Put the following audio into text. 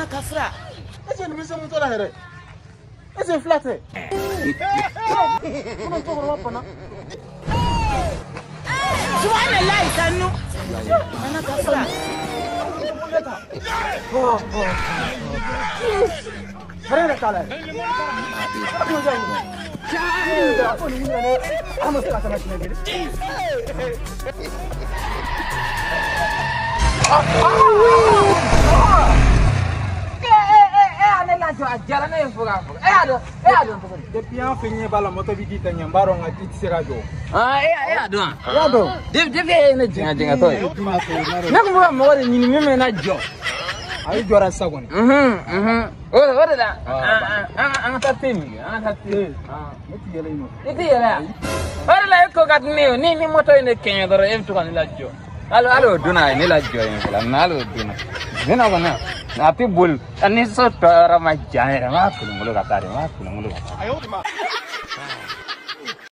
kafra. Ese ni mise mutola here. Ese flate. Kuna to ro pana. Subhanallah sanu. Ana kafra. Harena kala. Depuis un fini par la moto vidi tanya mbaro ngati tsirajo. Ado. Deve na jinga toy. Na kumba mwore nyini meme na jo. Ayi jora sagoni. Ora da. An ta temi, an ta temi. Meti yele ino. Iti yele. Ora la ko gat ni moto ine kenya doro em to kan la jo. Alo duna ni la jo en la nalo duna. Dina bana. Na pi bul ani so tara ma jane ma kulungulu katare ma kulungulu. Ayo ma.